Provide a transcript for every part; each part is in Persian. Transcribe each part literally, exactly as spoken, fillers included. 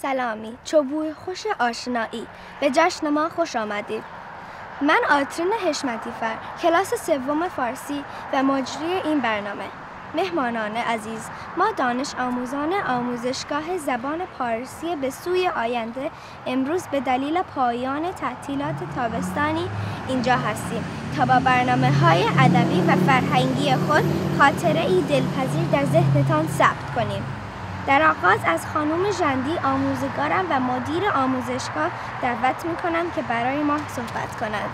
سلامی، چوبوی خوش آشنایی، به جشن ما خوش آمدید. من آترین حشمتی‌فر، کلاس سوم فارسی و مجری این برنامه. مهمانان عزیز، ما دانش آموزان آموزشگاه زبان پارسی به سوی آینده امروز به دلیل پایان تعطیلات تابستانی اینجا هستیم تا با برنامه‌های ادبی و فرهنگی خود خاطره‌ای دلپذیر در ذهنتان ثبت کنیم. در آغاز از خانم ژندی آموزگارم و مدیر آموزشگاه دعوت می‌کنم که برای ما صحبت کند.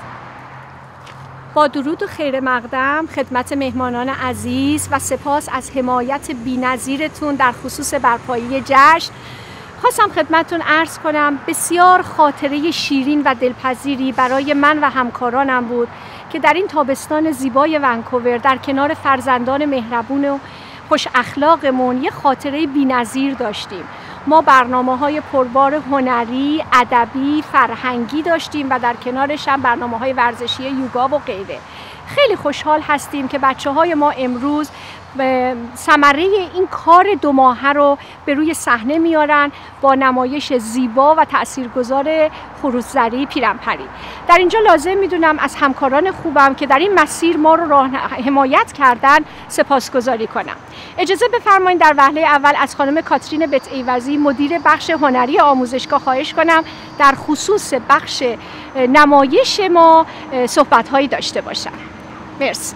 با درود و خیر مقدم خدمت مهمانان عزیز و سپاس از حمایت بی‌نظیرتون در خصوص برپایی جشن. خواستم خدمتتون عرض کنم بسیار خاطره شیرین و دلپذیری برای من و همکارانم بود که در این تابستان زیبای ونکوور در کنار فرزندان مهربون و خوش اخلاقمون یه خاطره بی‌نظیر داشتیم. ما برنامه‌های پربار هنری، ادبی، فرهنگی داشتیم و در کنارش هم برنامه‌های ورزشی یوگا و غیره. خیلی خوشحال هستیم که بچه‌های ما امروز ثمره این کار دو ماهه رو به روی صحنه میارن با نمایش زیبا و تاثیرگذار خروس‌زری پیرنپری. در اینجا لازم میدونم از همکاران خوبم که در این مسیر ما رو راه حمایت کردن سپاسگزاری کنم. اجازه بفرمایید در وهله اول از خانم کاترین بت‌ایوزی مدیر بخش هنری آموزشگاه خواهش کنم در خصوص بخش نمایش ما صحبت‌هایی داشته باشن. مرسی.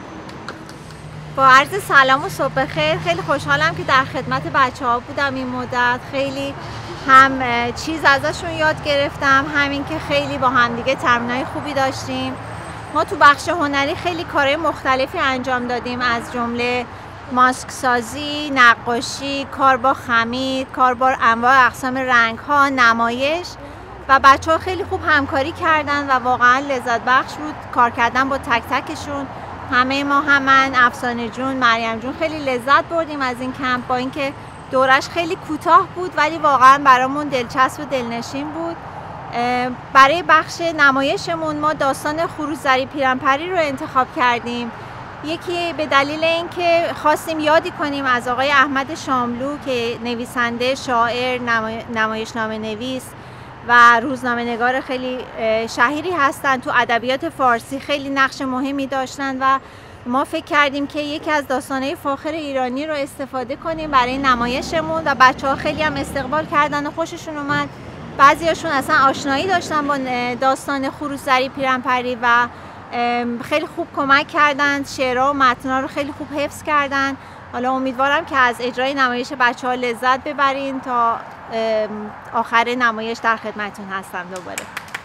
با عرض سلام و صبح خیر. خیلی خوشحالم که در خدمت بچه‌ها بودم این مدت. خیلی هم چیز ازشون یاد گرفتم، همین که خیلی با همدیگه تمرینای خوبی داشتیم. ما تو بخش هنری خیلی کارهای مختلفی انجام دادیم، از جمله ماسک سازی، نقاشی، کار با خمیر، کار با انواع اقسام رنگ‌ها، نمایش و بچه‌ها خیلی خوب همکاری کردن و واقعا لذت بخش بود کار کردن با تک تکشون. همه ما هم من، افسانه جون، مریم جون خیلی لذت بردیم از این کمپ، با اینکه دورش خیلی کوتاه بود ولی واقعا برامون دلچسب و دلنشین بود. برای بخش نمایشمون ما داستان خروس‌زری پیرنپری رو انتخاب کردیم. یکی به دلیل اینکه خواستیم یادی کنیم از آقای احمد شاملو که نویسنده، شاعر، نمایشنامه نویس و روزنامه‌نگار خیلی شهیری هستن. تو ادبیات فارسی خیلی نقش مهمی داشتن و ما فکر کردیم که یکی از داستان‌های فاخر ایرانی رو استفاده کنیم برای نمایشمون و بچه‌ها خیلی هم استقبال کردن و خوششون اومد. بعضیاشون اصلا آشنایی داشتن با داستان خروس‌زری پیرنپری و خیلی خوب کمک کردن، شعرها و متن‌ها رو خیلی خوب حفظ کردن. حالا امیدوارم که از اجرای نمایش بچه‌ها لذت ببرین. تا آخر نمایش در خدمتتون هستم دوباره.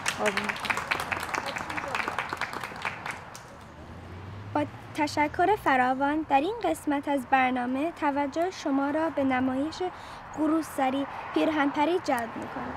با تشکر فراوان در این قسمت از برنامه توجه شما را به نمایش خروس‌زری پیرنپری جلب می‌کنم.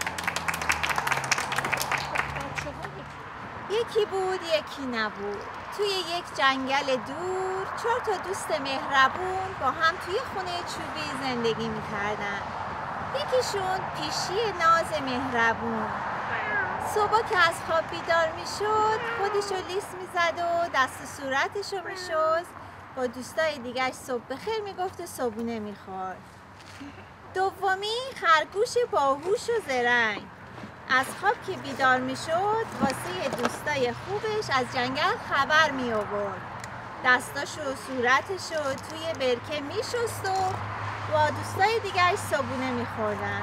یکی بود یکی نبود، توی یک جنگل دور چهار تا دوست مهربون با هم توی خونه چوبی زندگی می‌کردن. یکیشون پیشی ناز مهربون صبح که از خواب بیدار میشد خودشو لیس میزد و دست صورتشو میشست، با دوستای دیگرش صبح بخیر میگفت و صبحونه میخورد. دومی خرگوش باهوش و زرنگ از خواب که بیدار میشد واسه دوستای خوبش از جنگل خبر می آورد، دستاشو و صورتشو توی برکه میشست و با دوستای دیگرش صبحونه میخوردن.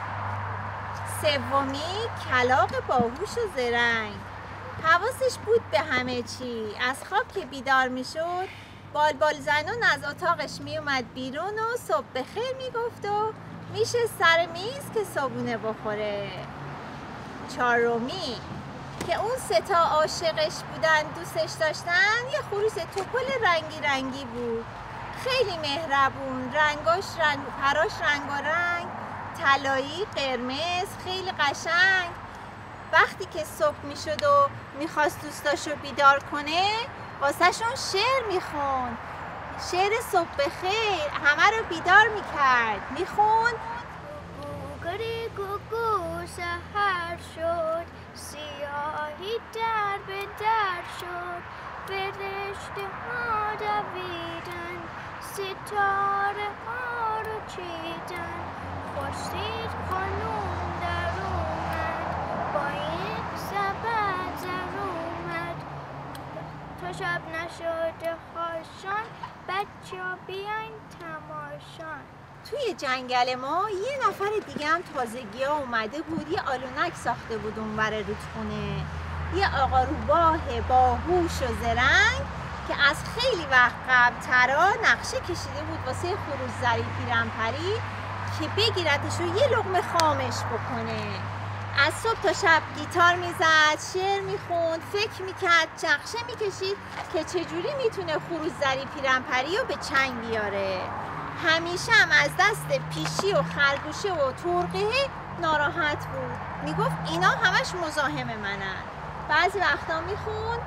سومی کلاغ باهوش و زرنگ حواسش بود به همه چی. از خواب که بیدار میشد بال بال زنون از اتاقش میومد بیرون و صبح بخیر میگفت و میشه سر میز که صبحونه بخوره. چهارمی که اون سه تا عاشقش بودن دوستش داشتن یه خروس توپل رنگی رنگی بود، خیلی مهربون، رنگاش رنگ، پراش رنگ و رنگ، طلایی، قرمز، خیلی قشنگ. وقتی که صبح میشد و میخواست دوستاشو بیدار کنه واسهشون شعر میخوند، شعر صبح بخیر، همه رو بیدار میکرد. میخوند گوگری گوگو سحر شد، سیاهی در به در شد، فرشته ها دویدن، ستاره ها رو چیدن، خورشید خانوم در اومد، با یک سبد زر اومد. تا شب نشده خاشان، بچه ها بیاین تماشان. توی جنگل ما یه نفر دیگه هم تازگی ها اومده بود، یه آلونک ساخته بود اونور رودخونه. یه آقا روباه باهوش و زرنگ که از خیلی وقت قبل ترا نقشه کشیده بود واسه خروسزری پیرنپری که بگیرتش و یه لقمه خامش بکنه. از صبح تا شب گیتار میزد، شعر میخوند، فکر میکرد، نقشه میکشید که چجوری میتونه خروسزری پیرنپری رو به چنگ بیاره. همیشه هم از دست پیشی و خرگوشه و ترقه ناراحت بود. میگفت اینا همش مزاحم منن. بعضی وقتا میخوند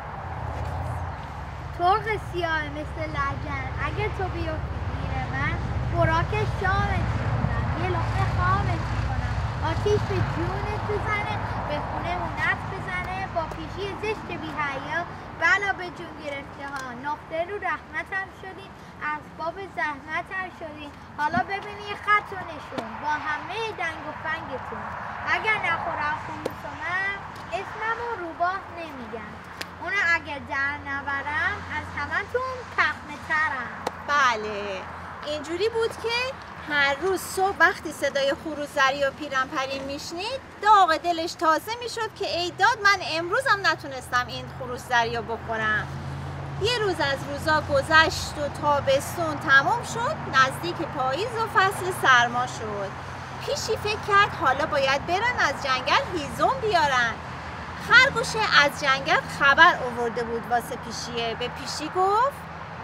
ترق سیاه مثل لجن، اگه تو بیفتی گیر من خوراک شامت میکنم، یه لقمه خامت میکنم. آتیش به جونت بزنه، به خونه مونت بزنه، با پیشی زشت بی حیا بلا به جون گرفته ها. نقطه رو رحمتم شدین، اسباب زحمتم شدین. حالا ببینی یه خط و نشون با همه دنگ و فنگتون. اگر نخورم خروس و من اسمم و روباه نمیگم، اونو اگر در نبرم از همتون تخمه ترم. بله، اینجوری بود که هر روز صبح وقتی صدای خروسزری و پیرنپری میشنید داغ دلش تازه میشد که ای داد من امروزم نتونستم این خروسزری رو بخورم. یه روز از روزا گذشت و تابستون تمام شد، نزدیک پاییز و فصل سرما شد. پیشی فکر کرد حالا باید برن از جنگل هیزم بیارن. خرگوشه از جنگل خبر آورده بود واسه پیشیه. به پیشی گفت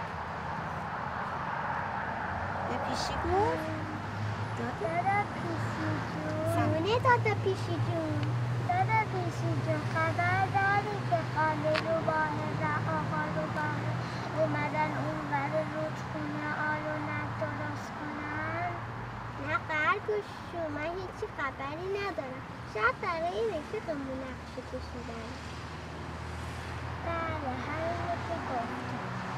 به پیشی گفت دادا پیشی جون، سمونه دادا پیشی جون، دادا پیشی جون، خبر داری که خاله روباه و آقا روباه اومدن اون ور رودخونه آلونک درست کنن؟ نه خرگوش جون، من هیچی خبری ندارم. شاید برای رفیقمون نقشه کشیدن. بله همینو که گفت.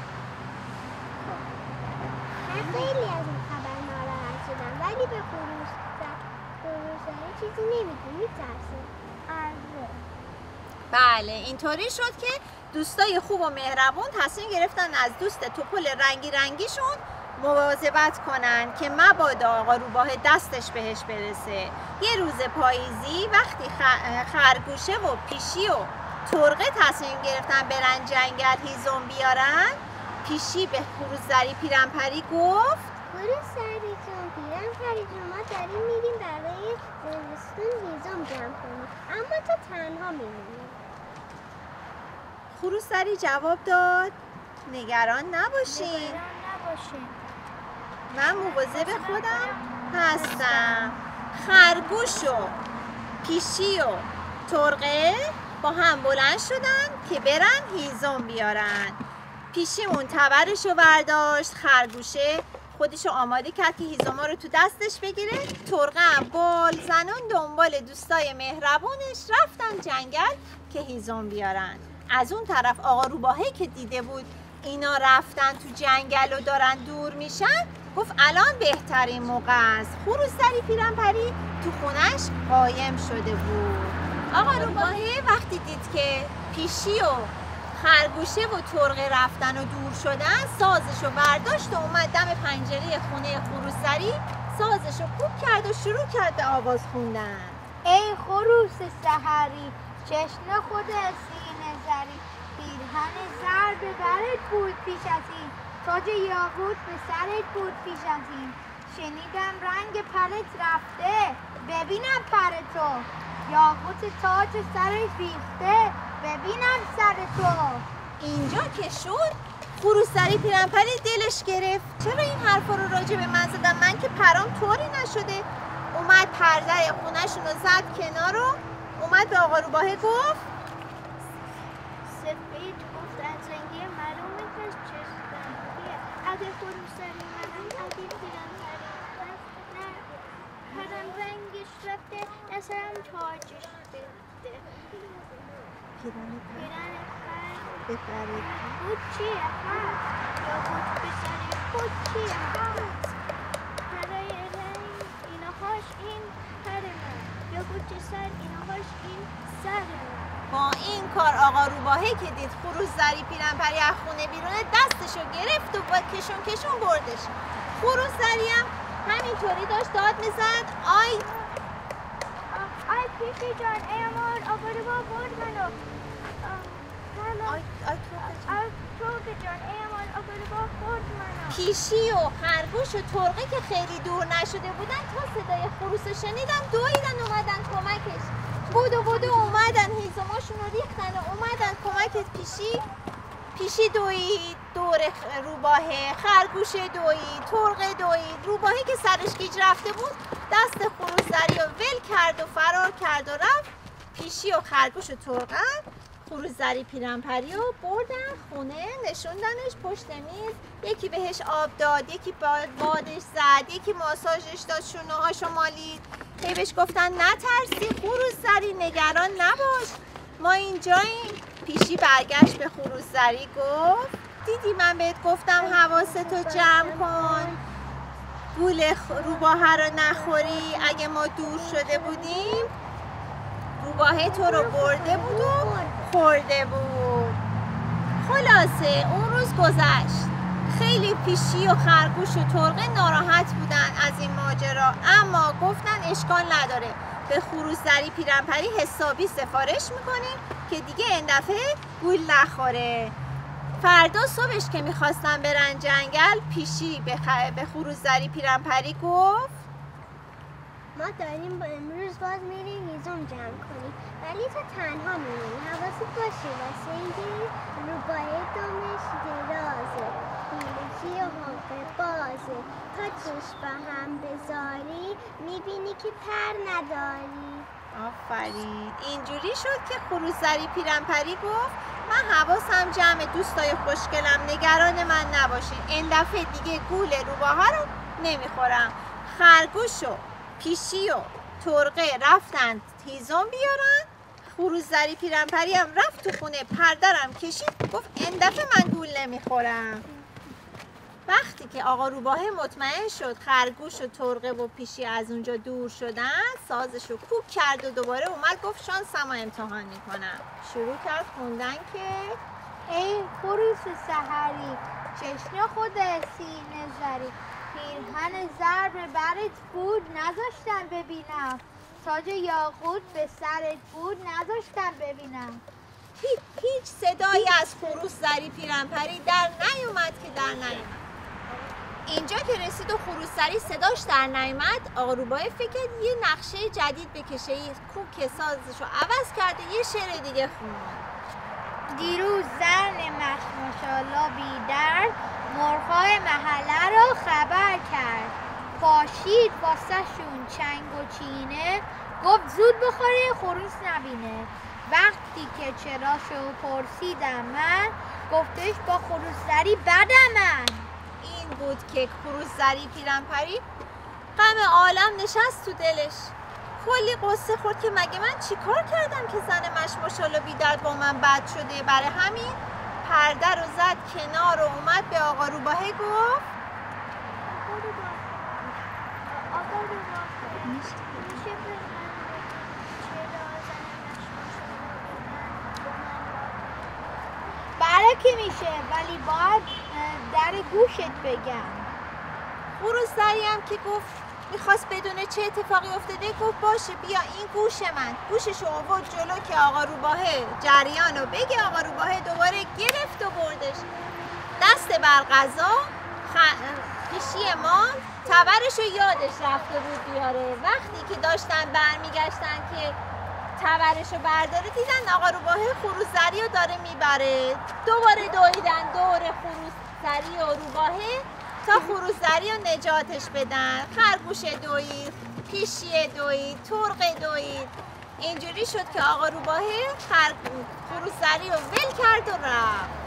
من خیلی از این خبر ناراحت شدم، ولی به خروس خروسزری چیزی نمیگی، میترسیم. آره. بله، اینطوری شد که دوستای خوب و مهربون تصمیم گرفتن از دوست توپل رنگی رنگیشون مواظبت کنن که مبادا آقا روباه دستش بهش برسه. یه روز پاییزی وقتی خرگوشه و پیشی و ترقه تصمیم گرفتن برن جنگل هیزم بیارن، پیشی به خروسزری پیرنپری گفت خروسزری جون، پیرنپری جون، ما داریم میریم برای زمستون هیزم جمع کنیم، اما تو تنها میمونی. خروسزری جواب داد نگران نباشین، نگران نباشین، من مواظب خودم هستم. خرگوش و پیشی و ترقه با هم بلند شدن که برن هیزم بیارن. پیشیمون تبرش رو برداشت، خرگوشه خودش رو آماده کرد که هیزما رو تو دستش بگیره، ترقه هم بال زنون دنبال دوستای مهربونش رفتن جنگل که هیزم بیارن. از اون طرف آقا روباهه که دیده بود اینا رفتن تو جنگل و دارن دور میشن، گفت الان بهترین موقع است. خروسزری پیرنپری تو خونش قایم شده بود. آقا روباهه وقتی دید که پیشی و خرگوشه و ترقه رفتن و دور شدن، سازشو برداشت و اومد دم پنجره خونه خروسزری، سازشو کوب کرد و شروع کرد به آواز خوندن. ای خروس سحری، چشم خود سینه زری، پیرهن زر به برت بود پیش از این، تاج یاقوت به سرت بود پیش از این. شنیدم رنگ پرت رفته، ببینم پر تو، یاقوت تاج سرت ریخته، ببینم سر تو. اینجا که شد خروسزری پیرنپری دلش گرفت، چرا این حرفا رو راجع به من زدم؟ من که پرام طوری نشده. اومد پرده خونه‌شون رو زد کنار و اومد به آقا روباهه گفت سفید گفت از رنگی معلومه پس چشمه، اگه خروسزری منم اگه پیرنپری نه هرم رنگش رفته، نسرم تاجش بفته. پیرن پر بود چیه هست، یا بود بسری بود چیه هست، برای رنگ اینها کار آقا روباهه که دید خروسزری پیرنپری از خونه بیرونه دستشو گرفت و با کشون کشون بردش. خروسزری هم همینطوری داشت داد میزد آی آی پیشی جان ایمان آقا روباه برد منو. آی آی آی توقه جان ایمان آقا روباه برد منو. پیشی و خرگوش و ترقه که خیلی دور نشده بودن تا صدای خروس رو شنیدن دویدن اومدن کمکش. بودو بودو اومدن هیزماشون رو ریختن و اومدن کمکت پیشی. پیشی دوید دور روباهه، خرگوش دوید، ترقه دوید. روباهه که سرش گیج رفته بود دست خروسزری رو ول کرد و فرار کرد و رفت. پیشی و خرگوش و ترقه خروسزری پیرنپری رو بردن خونه، نشوندنش پشت میز. یکی بهش آب داد، یکی بادش زد، یکی ماساژش داد، شونه هاشو مالید. هی بهش گفتن نترسی خروسزری، نگران نباش، ما اینجاییم. پیشی برگشت به خروسزری گفت دیدی من بهت گفتم حواستو جمع کن، گول روباهه رو نخوری. اگه ما دور شده بودیم روباهه تو رو برده بود و خورده بود. خلاصه اون روز گذشت. خیلی پیشی و خرگوش و ترقه ناراحت بودن از این ماجرا، اما گفتن اشکال نداره، به خروسزری پیرنپری حسابی سفارش میکنیم که دیگه این دفعه گول نخوره. فردا صبحش که میخواستن برن جنگل، پیشی به, خ... به خروسزری پیرنپری گفت ما داریم با امروز باز میریم هیزم جمع کنیم، ولی تو تنها میریم. حواست باشه واسه اینکه روباهه دمش درازه، پیلکی و حقه بازه، تا چشم با هم بذاری میبینی که پر نداری. آفرین. اینجوری شد که خروسزری پیرنپری گفت من حواسم جمع، دوستای خوشگلم نگران من نباشین، این دفعه دیگه گول روباهه رو نمیخورم. خرگوش و پیشی و ترقه رفتن هیزم بیارن. خروسزری پیرنپری هم رفت تو خونه، پردرم کشید، گفت این دفعه من گول نمیخورم. وقتی که آقا روباهه مطمئن شد خرگوش و ترقه و پیشی از اونجا دور شدن، سازش رو کوک کرد و دوباره اومد گفت شانسم رو امتحان میکنم. شروع کرد خوندن که ای خروس سحری، چشم خود سینه زری، پیرهن زر به برت بود نذاشتن ببینم، تاج یاقوت به سرت بود نذاشتن ببینم. هیچ, هیچ صدایی از خروسزری پیرنپری در نیومد که در نیومد. اینجا که رسید و خروسزری صداش در نیومد، آقا روباهه فکر کرد یه نقشه جدید بکشه، یه کوک سازش رو عوض کرده، یه شعر دیگه خوند. دیروز زن مخ ماشالله بیدرد، مرغای محله رو خبر کرد، پاشید واسه شون چنگ و چینه، گفت زود بخوره خروس نبینه. وقتی که چراشو پرسیدم من، گفتش با خروسزری بدم من. این بود که خروسزری پیرنپری غم عالم نشست تو دلش، کلی قصه خورد که مگه من چی کار کردم که زن مش ماشالله بیدرد با من بد شده. برای همین پرده رو زد کنار و اومد به آقا روباهه گفت آقا روباهه میشه به برای که میشه، ولی باید در گوشت بگم. خروسزری هم که گفت میخواست بدونه چه اتفاقی افتاده، گفت باشه بیا این گوش من. گوششو آورد جلو که آقا روباهه جریانو بگه. آقا روباهه دوباره گرفت و بردش دست بر قضا. خ... پیشی ما تبرشو یادش رفته بود بیاره. وقتی که داشتن برمیگشتن که تبرشو برداره، دیدن آقا روباهه خروسزری رو داره میبره. دوباره دویدن دور خروسزری و روباهه تا خروسزری رو نجاتش بدن. خرگوش دوید، پیشی دوید، ترقه دوید. اینجوری شد که آقا روباهه خروسزری رو ول کرد و رفت.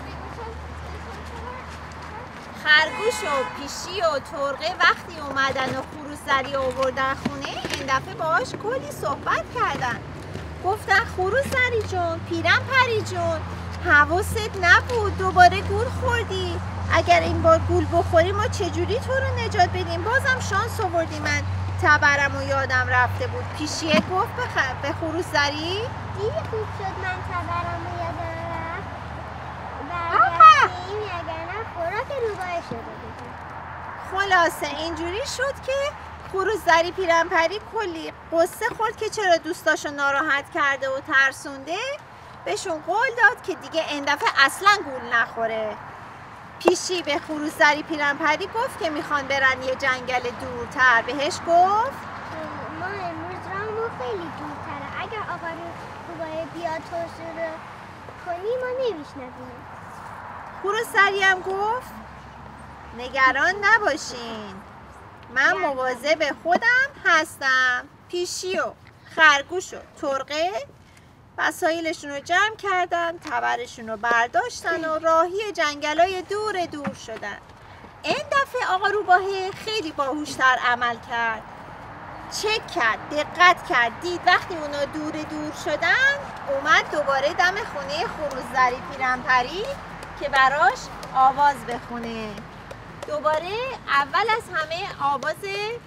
خرگوش و پیشی و ترقه وقتی اومدن و خروسزری رو آوردن خونه، این دفعه باهاش کلی صحبت کردن. گفتن خروسزری جون، پیرنپری جون، حواست نبود، دوباره گول خوردی. اگر این بار گول بخوری ما چجوری تو رو نجات بدیم؟ بازم شانس آوردی من تبرم و یادم رفته بود. پیشیه گفت بخ... به خروسزری دیدی خوب شد من تبرم و یادم رفت. برگشتیم اگر نه خوراک روباه شده بود. خلاصه اینجوری شد که خروسزری پیرنپری کلی قصه خورد که چرا دوستاشو ناراحت کرده و ترسونده. بهشون قول داد که دیگه این دفعه اصلا گول نخوره. پیشی به خروسزری پیرنپری گفت که میخوان برن یه جنگل دورتر. بهش گفت ما امروز راهمون خیلی دورتره. اگر آقا روباه بیاد توصیه رو کنی ما نمیشنویم. خروسزری هم گفت نگران نباشین، من مواظب خودم هستم. پیشی و خرگوش و ترقه وسایلشون رو جمع کردن، تبرشون رو برداشتن و راهی جنگلای دور دور شدن. این دفعه آقا روباهه خیلی باهوشتر عمل کرد. چک کرد، دقت کرد، دید وقتی اونا دور دور شدن اومد دوباره دم خونه خروسزری پیرنپری که براش آواز بخونه. دوباره اول از همه آواز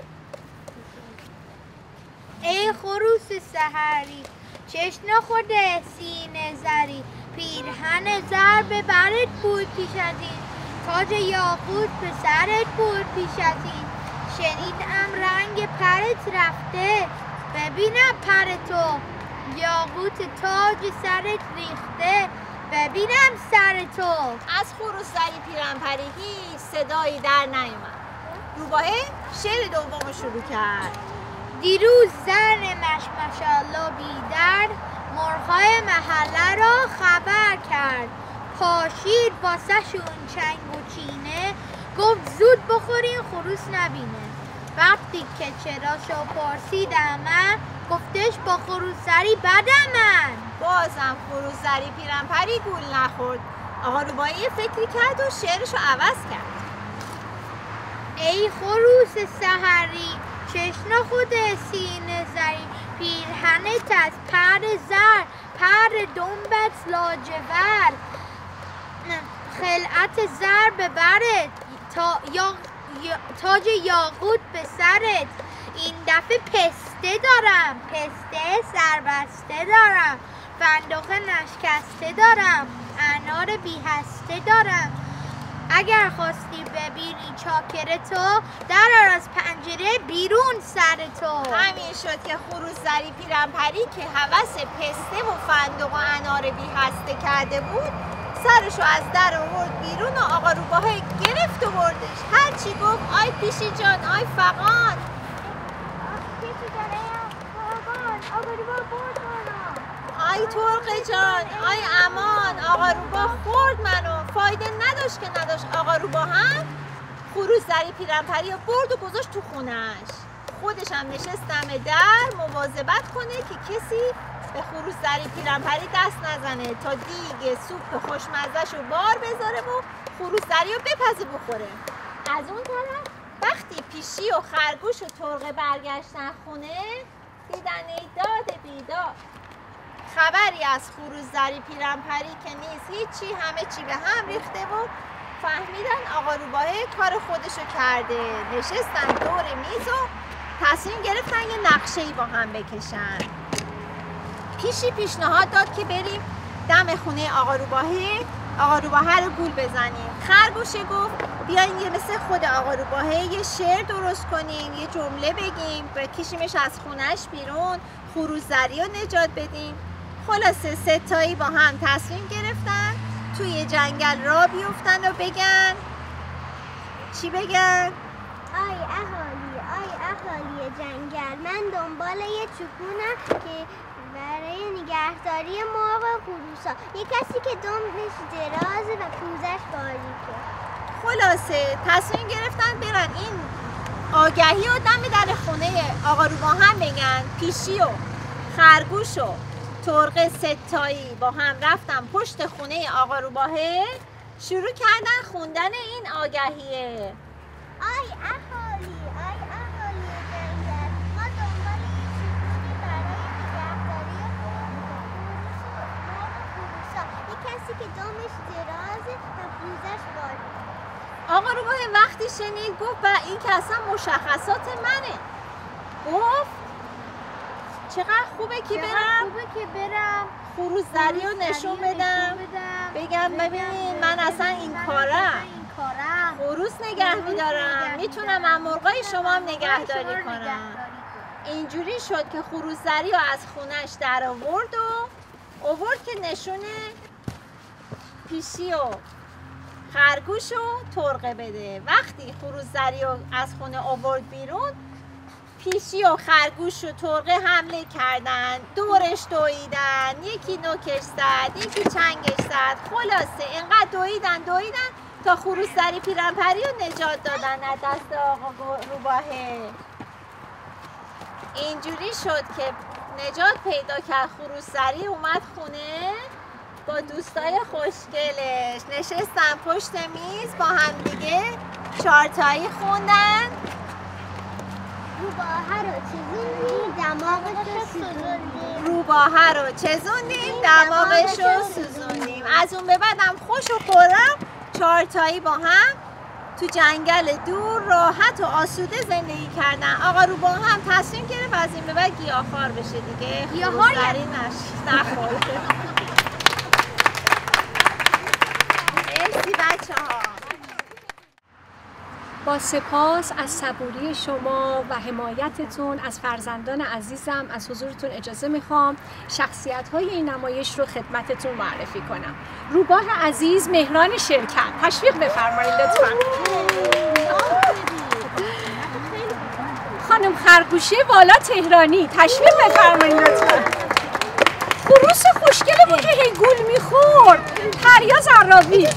ای خروس سحری، چشم خورده سینه زری، پیرهن زر به برت بود پیش از این، تاج یاقوت به سرت بود پیش از این، شنیدم رنگ پرت رفته، ببینم پر تو، یاقوت تاج سرت ریخته، ببینم سر تو. از خروسزری پیرنپری هیچ صدایی در نیومد. روباهه شعر دوم شروع کرد. دیروز زن مشمشالا بیدر، مرغای محله را خبر کرد، پاشید واسه شون چنگ و چینه، گفت زود بخورین خروس نبینه. وقتی که چرا شو پرسیدم من، گفتش با خروسزری بدم من. بازم خروسزری پیرنپری گول نخورد. آقا روباهه یه فکری کرد و شعرشو عوض کرد. ای خروس سحری، چشم خود سینه زری، پیرهنت از پر زر، پر دنبت لاجور، خلعت زر به برت، تا یا تاج یاقوت به سرت. این دفعه پسته دارم، پسته سربسته دارم، فندق نشکسته دارم، انار بیهسته دارم. اگر خواستی ببینی چاکر تو، درار از پنجره بیرون سر تو. همین شد که خروسزری پیرنپری که هوس پسته و فندق و انار بیهسته کرده بود سرشو از در آورد بیرون و آقا روباهه گرفت و بردش. هرچی گفت آی پیشی جان، آی فغان، آی ترقه جان، آی امان، آقا روباه خورد منو. فایده نداشت که نداشت. آقا روباه هم خروسزری پیرنپری رو برد و گذاشت تو خونش. خودش هم نشست دم در مواظبت کنه که کسی به خروسزری پیرنپری دست نزنه تا دیگه سوپ خوشمزه‌ش رو بار بذاره و خروسزری رو بپزه بخوره. از اون طرف وقتی پیشی و خرگوش و ترقه برگشتن خونه، دیدن ای داد بیداد، خبری از خروسزری پیرنپری که نیست هیچی، همه چی به هم ریخته و فهمیدن آقا روباهه کار خودشو کرده. نشستن دور میز و تصمیم گرفتن یه نقشه‌ای با هم بکشن. پیشی پیشنهاد داد که بریم دم خونه آقا روباهه، آقا روباهه رو گول بزنیم. خرگوشه گفت بیاین یه مثل خود آقا روباهه یه شعر درست کنیم، یه جمله بگیم، بکشیمش از خونش بیرون، خروسزری رو نجات بدیم. خلاصه ستایی با هم تصمیم گرفتن توی جنگل را بیفتن و بگن چی بگن؟ آی اهالی، آی اهالی جنگل، من دنبال یه چوپونم که برای نگهداری مرغ و خروسا، یه کسی که دمش درازه و پوزش باریکه. خلاصه تصمیم گرفتن برن این آگهی و دم در خونه آقا روباه هم بگن. پیشی و خرگوش و ترقه ستایی با هم رفتن پشت خونه آقا روباهه، شروع کردن خوندن این آگهیه. آی اهالی، آی اهالی جنگل، ما دنبال یه چوپونی برای نگهداری مرغ و خروسا، یه کسی که دمش درازه و پوزش باریکه. آقا روباهه وقتی شنید گفت با این که اصلا مشخصات منه. گفت چقدر خوبه که چقدر برم خوبه که برم خروس‌زری رو نشون بدم، بگم ببینید من اصلا این کارم، خروس نگه میدارم، میتونم از مرغای شما هم نگهداری کنم. اینجوری شد که خروس‌زری رو از خونش در آورد و آورد که نشونه پیشی و خرگوش رو ترقه بده. وقتی خروس‌زری رو از خونه آورد بیرون، پیشی و خرگوش و ترقه حمله کردن، دورش دویدن، یکی نوکش زد، یکی چنگش زد، خلاصه اینقدر دویدن دویدن تا خروس‌زری پیرنپری رو نجات دادن از دست آقا روباهه. اینجوری شد که نجات پیدا کرد. خروس‌زری اومد خونه با دوستای خوشگلش، نشستن پشت میز با هم دیگه چارتایی خوندن. روباهه رو چزوندیم دماغش رو سوزوندیم روباهه رو چزوندیم دماغش رو سوزوندیم. از اون به بعدم خوش و خورم چارتایی با هم تو جنگل دور راحت و آسوده زندگی کردن. آقا روباه هم تصمیم گرفت از این به بعد گیاهخوار بشه دیگه، خروس‌زری نخوره. مرسی بچه ها. با سپاس از صبوری شما و حمایتتون از فرزندان عزیزم از حضورتون اجازه میخوام شخصیت های این نمایش رو خدمتتون معرفی کنم. روباه عزیز مهران شرکت، تشویق بفرمایید لطفا. خانم خرگوشی والا تهرانی، تشویق بفرمایید لطفا. خروس خوشگلمون که هی گول میخورد، پریا زراوی.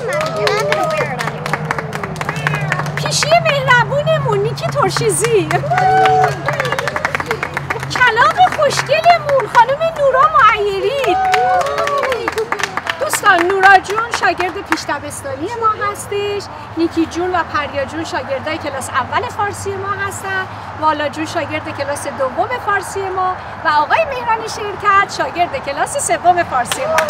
پیشی مهربونمون نیکی ترشیزی. کلاغ خوشگلمون خانم نورا معیری. دوستان نورا جون شاگرد پیش دبستانی ما هستش، نیکی جون و پریا جون شاگردای کلاس اول فارسی ما هستن، والا جون شاگرد کلاس دوم فارسی ما و آقای مهران شرکت شاگرد کلاس سوم فارسی ما.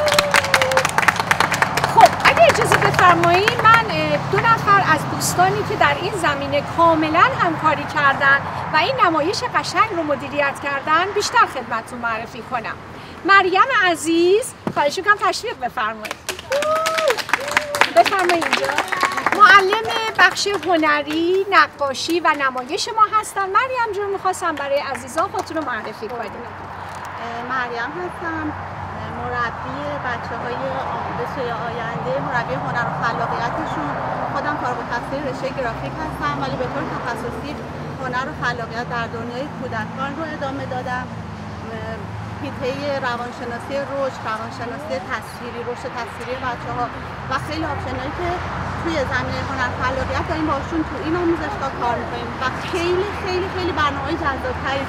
خب اگه اجازه بفرمایید من دو نفر از دوستانی که در این زمینه کاملا همکاری کردن و این نمایش قشنگ رو مدیریت کردن بیشتر خدمتتون معرفی کنم. مریم عزیز، خواهش می‌کنم تشویق بفرمایید. بفرمایید اینجا. معلم بخش هنری، نقاشی و نمایش ما هستن. مریم جون می‌خواستم برای عزیزان خودتون رو معرفی کنید. مریم هستم، مربی بچه‌های آموزش آینده، مربی هنر و خلاقیتشون. خودم فارغ التحصیل رشته گرافیک هستم ولی به طور تخصصی هنر و خلاقیت در دنیای کودکان رو ادامه دادم. حیطه روانشناسی رشد، روانشناسی تصویری، رشد تصویری بچه‌ها و خیلی آپشنایی که توی زمینه هنر خلاقیت داریم باشون تو این آموزشگاه کار می‌کنیم و خیلی خیلی خیلی برنامه‌های جذاب‌تری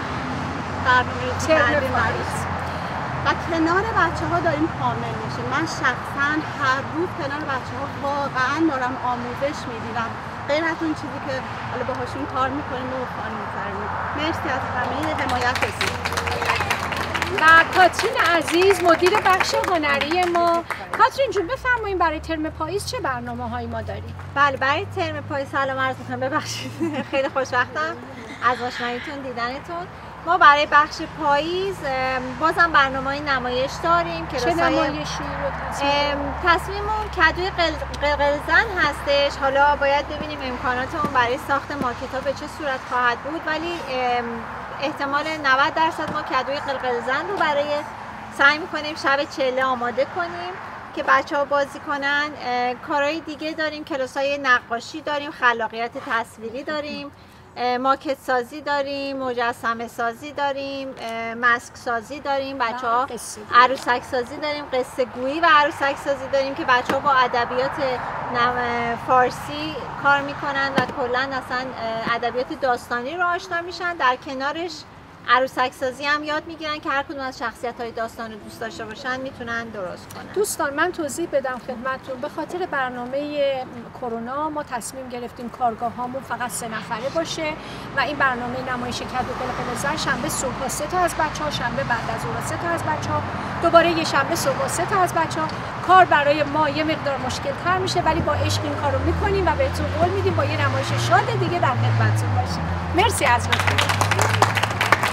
برنامه و کنار بچه ها داریم کامل میشیم. من شخصا هر روز کنار بچه ها واقعا دارم آموزش میبینم، غیر از اون چیزی که حالا باهاشون کار میکنیم و کار میکنیم. مرسی از همه حمایتتون. و کاترین عزیز مدیر بخش هنری ما. کاترین جون بفرمایید برای ترم پاییز چه برنامه هایی ما داریم؟ بله برای ترم پاییز سلام عرض میکنم، ببخشید خیلی خوشوقتم از آشناییتون دیدنتون. ما برای بخش پاییز بازم برنامه‌های نمایش داریم. چه نمایشی رو تصمیم؟ تصمیممون کدوی قلقلزن هستش. حالا باید ببینیم امکاناتمون برای ساخت ماکت‌ها به چه صورت خواهد بود، ولی احتمال نود درصد ما کدوی قلقلزن رو برای سعی می‌کنیم شب چله آماده کنیم که بچه‌ها بازی کنن. کارهای دیگه داریم، کلاس‌های نقاشی داریم، خلاقیت تصویری داریم، ماکت سازی داریم، مجسمه سازی داریم، ماسک سازی داریم، بچه‌ها عروسک سازی داریم، قصه گویی و عروسک سازی داریم که بچه‌ها با ادبیات فارسی کار میکنن و کلا اصلا ادبیات داستانی رو آشنا میشن. در کنارش عروسک سازی هم یاد میگیرن که هر کدوم از شخصیت‌های داستان رو دوست داشته باشن میتونن درست کنن. دوستان من توضیح بدم خدمتتون، به خاطر برنامه کرونا ما تصمیم گرفتیم کارگاه‌هامون فقط سه نفره باشه و این برنامه نمایش کدو قلقلزن شنبه صبح سه تا از بچه‌ها، شنبه بعد از ظهر سه تا از بچه‌ها، دوباره یه شنبه صبح سه تا از بچه‌ها. کار برای ما یه مقدار مشکل‌تر میشه ولی با عشق این کارو می‌کنیم و بهتون قول میدیم با یه نمایش شاد دیگه در خدمتتون باشیم. مرسی از لطفتون.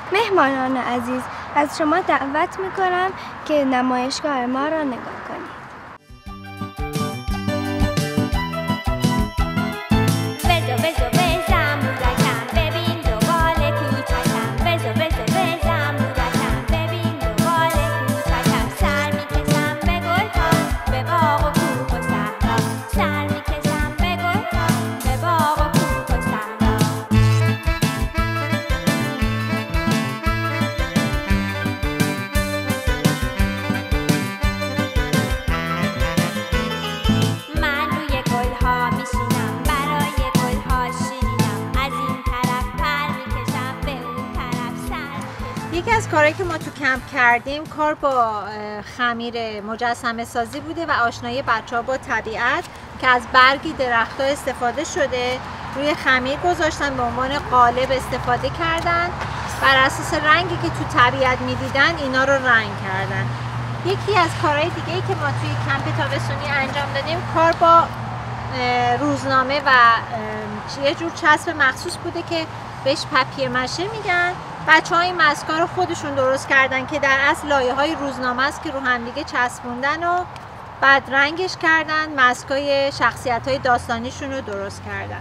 مهمانان عزیز، از شما دعوت میکنم که نمایشگاه ما را نگاه کنید. یکی از کارهایی که ما تو کمپ کردیم کار با خمیر مجسمه سازی بوده و آشنایی بچه‌ها با طبیعت که از برگی درخت‌ها استفاده شده روی خمیر گذاشتن، به عنوان قالب استفاده کردن، بر اساس رنگی که تو طبیعت می‌دیدن اینا رو رنگ کردن. یکی از کارهای دیگه‌ای که ما توی کمپ تابستونی انجام دادیم کار با روزنامه و یه جور چسب مخصوص بوده که بهش پاپیر ماشه میگن. بچه‌ها این مسکا رو خودشون درست کردن که در اصل لایه‌های روزنامه است که رو همدیگه چسبوندن و بعد رنگش کردن، مسکای شخصیت‌های داستانیشون رو درست کردن.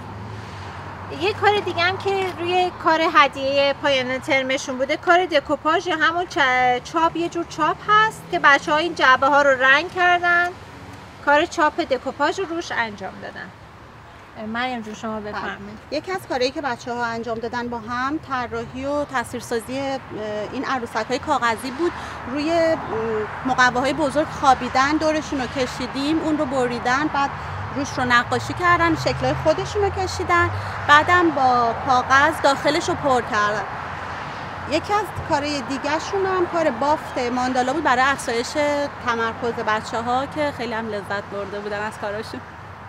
یه کار دیگه هم که روی کار هدیه پایان ترمشون بوده کار دکوپاژ یا همون چاپ، یه جور چاپ هست که بچه‌ها این جعبه ها رو رنگ کردن، کار چاپ دکوپاژ رو روش انجام دادن. مریم جون شما بفرمایید. یکی از کارهایی که بچه‌ها انجام دادن با هم طراحی و تصویرسازی این عروسک‌های کاغذی بود. روی مقواهای بزرگ خوابیدن، دورشون رو کشیدیم، اون رو بریدن، بعد روش رو نقاشی کردن، شکل‌های خودشون رو کشیدن، بعدم با کاغذ داخلش رو پر کردن. یکی از کارهای دیگه‌شون هم کار بافت ماندالا بود برای افزایش تمرکز بچه‌ها که خیلی هم لذت برده بودن از کاراشون.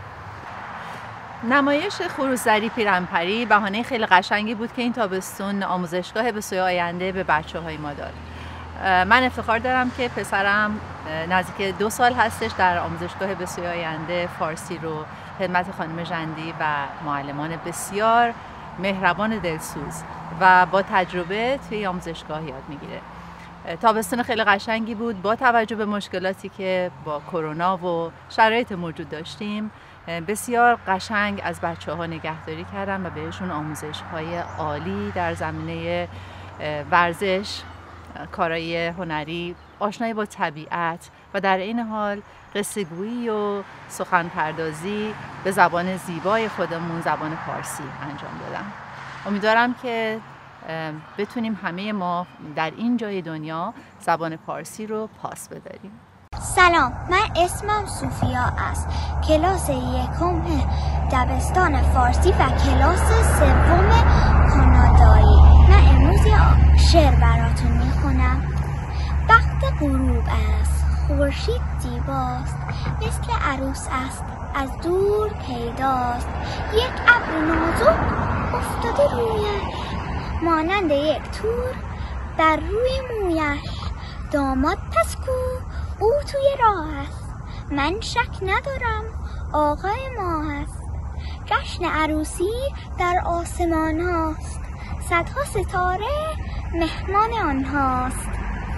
نمایش خروس‌زری پیرنپری بهانه خیلی قشنگی بود که این تابستون آموزشگاه به سوی آینده به بچه‌های ما داد. من افتخار دارم که پسرم نزدیک دو سال هستش در آموزشگاه به سوی آینده فارسی رو خدمت خانم ژندی و معلمان بسیار مهربان دلسوز و با تجربه توی آموزشگاه یاد میگیره. تابستون خیلی قشنگی بود با توجه به مشکلاتی که با کرونا و شرایط موجود داشتیم. بسیار قشنگ از بچه‌ها نگهداری کردن و بهشون آموزش‌های عالی در زمینه ورزش، کارهای هنری، آشنایی با طبیعت و در این حال قصه‌گویی و سخن پردازی به زبان زیبای خودمون، زبان فارسی انجام دادن. امیدوارم که بتونیم همه ما در این جای دنیا زبان فارسی رو پاس بداریم. سلام، من اسمم سوفیا است. کلاس یکم دبستان فارسی و کلاس سوم کانادایی. من امروز یه شعر براتون میخونم. وقت غروب است، خورشید زیباست، مثل عروس است، از دور پیداست. یک ابر نازک افتاده رویش، مانند یک تور بر روی مویش. داماد پس کو، او توی راه است، من شک ندارم آقای ما هست. جشن عروسی در آسمان هاست، صدها ستاره مهمان آنهاست.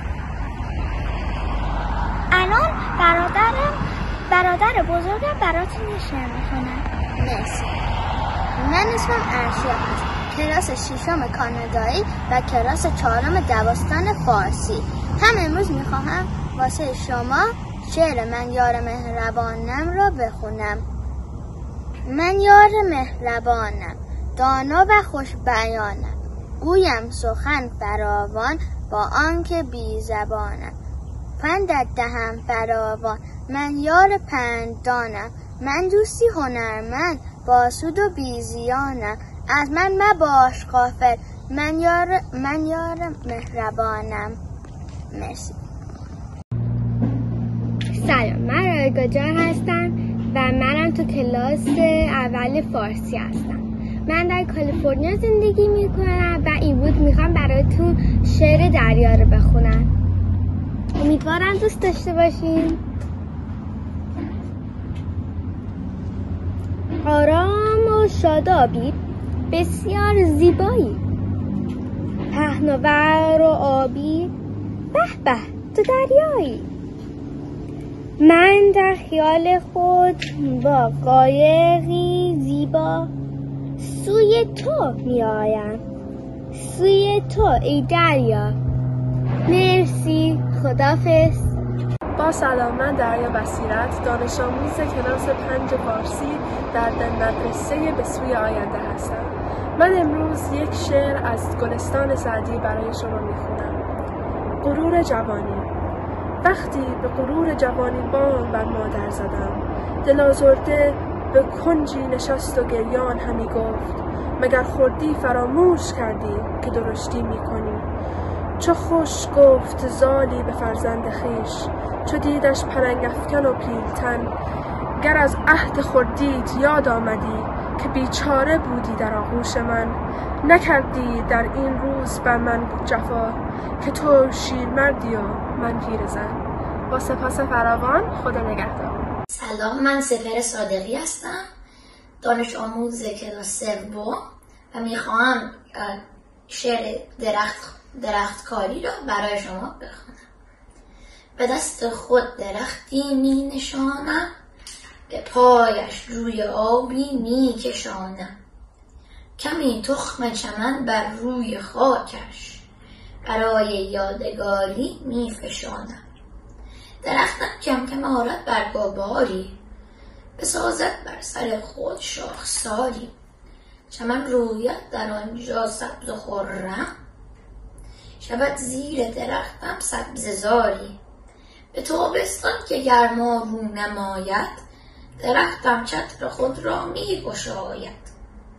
الان برادرم برادر بزرگم براتون یه شعر میخونم. مرسی. من اسمم ارشیا هست، کلاس ششم کانادایی و کلاس چهارم دبستان فارسی. هم امروز میخواهم واسه شما شعر من یار مهربانم را بخونم. من یار مهربانم، دانا و خوش بیانم، گویم سخن فراوان با آنکه بی زبانم. پندت دهم فراوان، من یار پندانم، من دوستی هنرمند با سود و بی زیانم. از من مباش غافل، من یار من یار مهربانم. مرسی. سلام، من رایگا جان هستم و منم تو کلاس اول فارسی هستم. من در کالیفرنیا زندگی میکنم و این بود میخوام براتون شعر دریا رو بخونم. امیدوارم دوست داشته باشین. آرام و شادابی بسیار زیبایی، پهناور و آبی، به به تو دریایی. من در خیال خود با قایقی زیبا سوی تو می آیم، سوی تو ای دریا. مرسی، خداحافظ. با سلام، من دریا بصیرت، دانش آموز کلاس پنج فارسی در مدرسه به سوی آینده هستم. من امروز یک شعر از گلستان سعدی برای شما میخونم. غرور جوانی. وقتی به غرور جوانی بام بر مادر زدم، دل آزرده به کنجی نشست و گریان همی گفت، مگر خوردی فراموش کردی که درشتی میکنی. چو خوش گفت زالی به فرزند خویش، چو دیدش پلنگ افکن و پیلتن، گر از عهد خردیت یاد آمدی که بیچاره بودی در آغوش من. نکردی در این روز بر من جفا که تو شیرمردی و من پیرزن. با سپاس فراوان، خدا نگهدار. سلام، من سپهر صادقی هستم، دانش آموز کلاس سوم و میخواهم شعر درخت درختکاری را برای شما بخوانم. به دست خود درختی می نشانم، به پایش روی آبی می کشانم. کمی تخم چمن بر روی خاکش، برای یادگاری می فشانم. درختم کم کم آرد برگاباری، بسازد بر سر خود شاخساری. چمن روید در آنجا سبز و خرم، شود زیر درختم سبززاری. به تابستان که گرما رو نماید، درختم چتر خود را می گشاید.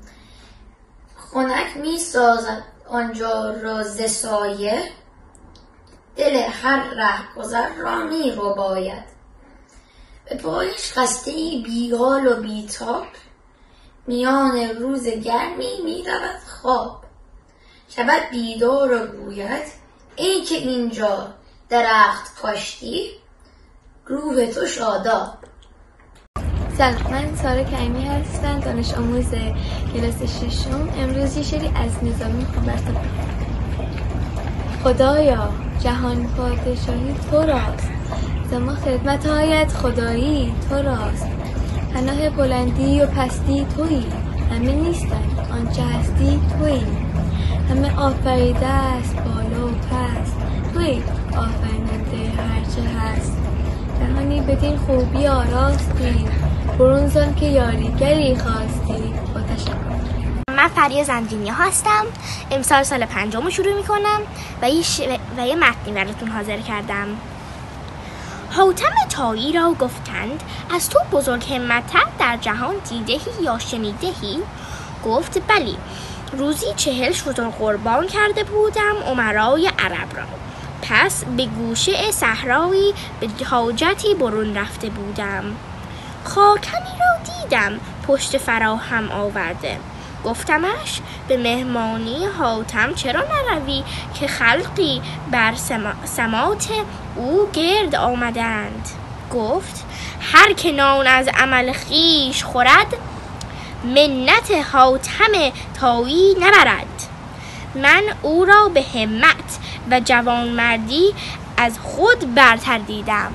خنک می سازد آنجا را ز سایه، دل هر رهگذر را می رباید. به پایش خسته‌ای بیحال و بیتاب، میان روز گرمی می رود خواب. شود بیدار و گوید ای که اینجا درخت کاشتی، روح تو شاداب. سلام، من سارا کریمی هستم، دانش آموز کلاس ششم. امروز یه شعری از نظامی میخوام براتون بخونم. خدایا جهان پادشاهی تو راست، زما خدمت‌هایت خدایی تو راست. پناه بلندی و پستی تویی، همه نیستند آنچه هستی تویی. همه آفریده است بالا و پست، تویی آفریننده هرچه هست. جهانی بدین خوبی آراستی، برون زن که یاریگری خواستی. با تشکر. من فریا زندینی هستم، امسال سال پنجم رو شروع میکنم و یه, ش... و یه متنی براتون حاضر کردم. حاتم طایی را گفتند از تو بزرگ همت‌تر در جهان دیدهی یا شنیدهی؟ گفت بلی، روزی چهل شتر قربان کرده بودم امرای عرب را. پس به گوشه صحرایی به حاجتی برون رفته بودم. خاکنی را دیدم پشت فراهم آورده. گفتمش به مهمانی حاتم چرا نروی که خلقی بر سماط او گرد آمدند. گفت هر که نان از عمل خیش خورد، منت حاتم طایی نبرد. من او را به همت و جوانمردی از خود برتر دیدم.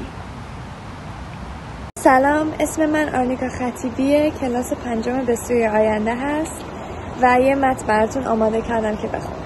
سلام، اسم من آرنیکا خطیبیه، کلاس پنجم به سوی آینده هست و یه متن براتون آماده کردم که بخونم.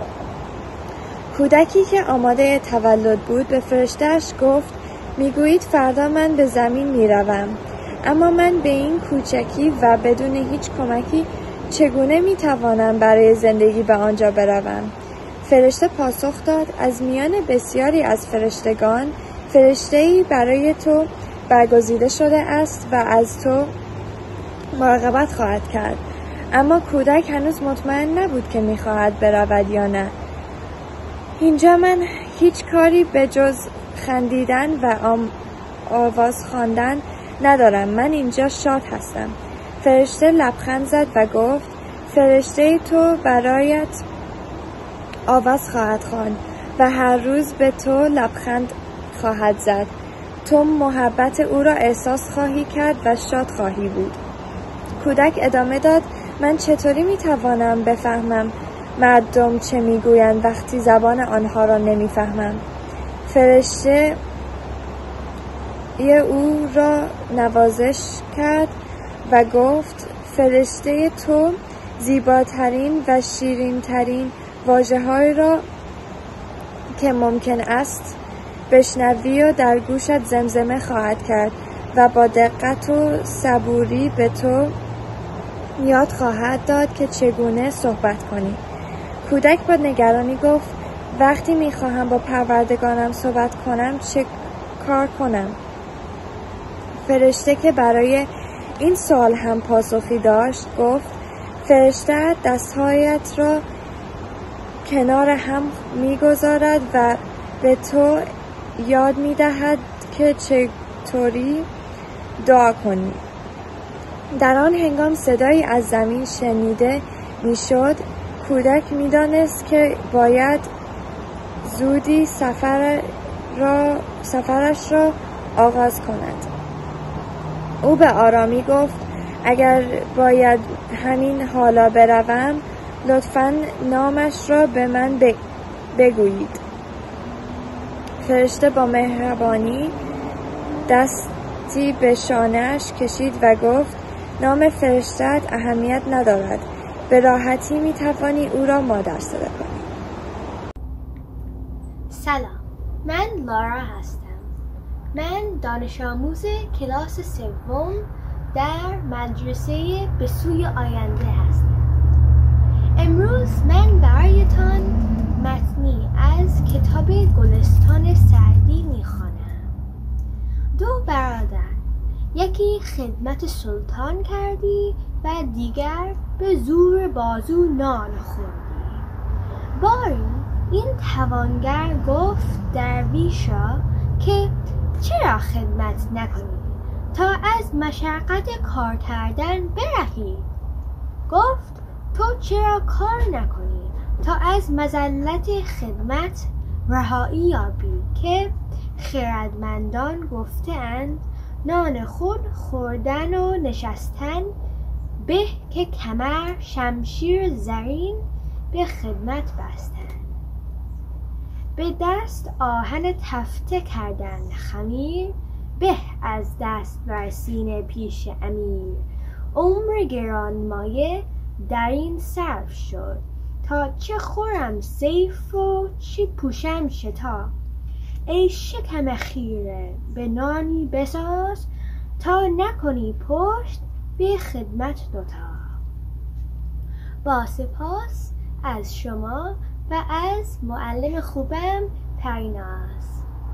کودکی که آماده تولد بود به فرشته‌اش گفت میگویید فردا من به زمین میروم، اما من به این کوچکی و بدون هیچ کمکی چگونه میتوانم برای زندگی به آنجا بروم؟ فرشته پاسخ داد از میان بسیاری از فرشتگان فرشته‌ای برای تو برگزیده شده است و از تو مراقبت خواهد کرد. اما کودک هنوز مطمئن نبود که میخواهد برود یا نه. اینجا من هیچ کاری به جز خندیدن و آواز خواندن ندارم. من اینجا شاد هستم. فرشته لبخند زد و گفت فرشته تو برایت آواز خواهد خواند و هر روز به تو لبخند خواهد زد. تو محبت او را احساس خواهی کرد و شاد خواهی بود. کودک ادامه داد من چطوری میتوانم بفهمم مردم چه میگویند وقتی زبان آنها را نمیفهمم. فرشته او را نوازش کرد و گفت فرشته تو زیباترین و شیرینترین واژه‌هایی را که ممکن است بشنوی و در گوشت زمزمه خواهد کرد و با دقت و صبوری به تو یاد خواهد داد که چگونه صحبت کنی. کودک با نگرانی گفت وقتی میخواهم با پروردگارم صحبت کنم چه کار کنم؟ فرشته که برای این سوال هم پاسخی داشت گفت فرشته دستهایت را کنار هم میگذارد و به تو یاد میدهد که چطوری دعا کنی. در آن هنگام صدایی از زمین شنیده میشد. کودک میدانست که باید زودی سفر را سفرش را آغاز کند. او به آرامی گفت اگر باید همین حالا بروم لطفاً نامش را به من بگویید. فرشته با مهربانی دستی به شانه‌اش کشید و گفت نام فرشته‌ات اهمیت ندارد. به راحتی میتوانی او را مادر صدا کنی. سلام، من لارا هستم. من دانش آموز کلاس سوم در مدرسه به سوی آینده هستم. امروز من برایتان متنی از کتاب گلستان سعدی میخوانم. دو برادر، یکی خدمت سلطان کردی و دیگر به زور بازو نان خوردی. باری این توانگر گفت درویشا که چرا خدمت نکنی تا از مشقت کار کردن برهی؟ گفت تو چرا کار نکنی تا از مذلت خدمت رهایی یابی که خردمندان گفته‌اند نان خود خوردن و نشستن به که کمر شمشیر زرین به خدمت بستن. به دست آهن تفته کردن خمیر به از دست ورسین پیش امیر. عمر گرانمایه در این صرف شد تا چه خورم سیف و چه پوشم شتا. ای شکم خیره به نانی بساز تا نکنی پشت به خدمت دوتا. با سپاس از شما و از معلم خوبم پریناز.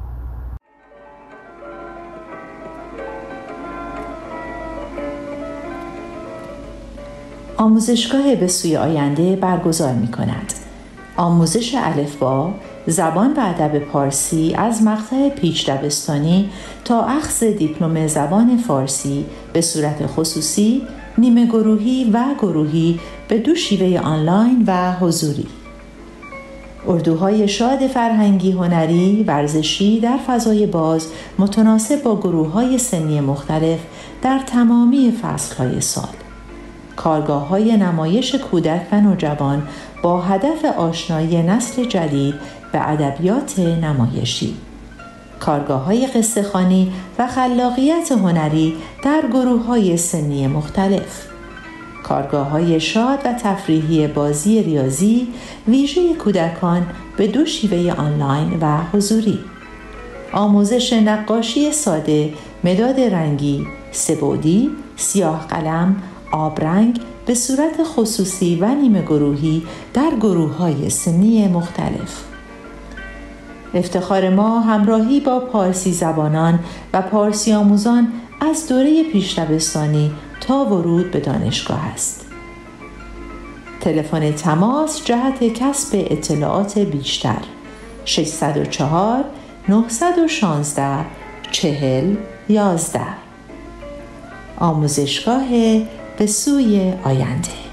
آموزشگاه به سوی آینده برگزار می کند. آموزش الفبا، زبان و ادب پارسی از مقطع پیش دبستانی تا اخذ دیپلم زبان فارسی به صورت خصوصی، نیمه گروهی و گروهی به دو شیوه آنلاین و حضوری. اردوهای شاد فرهنگی، هنری، ورزشی در فضای باز متناسب با گروه‌های سنی مختلف در تمامی فصل‌های سال. کارگاه‌های نمایش کودک و نوجوان با هدف آشنایی نسل جدید به ادبیات نمایشی. کارگاه‌های قصه‌خوانی و خلاقیت هنری در گروه‌های سنی مختلف. کارگاه‌های شاد و تفریحی بازی ریاضی ویژه کودکان به دو شیوه آنلاین و حضوری. آموزش نقاشی ساده، مداد رنگی، سه‌بعدی، سیاه قلم، آبرنگ به صورت خصوصی و نیمه گروهی در گروه‌های سنی مختلف. افتخار ما همراهی با پارسی زبانان و پارسی آموزان از دوره پیش دبستانی تا ورود به دانشگاه است. تلفن تماس جهت کسب اطلاعات بیشتر ششصد و چهار نهصد و شانزده چهل یازده. آموزشگاه به سوی آینده.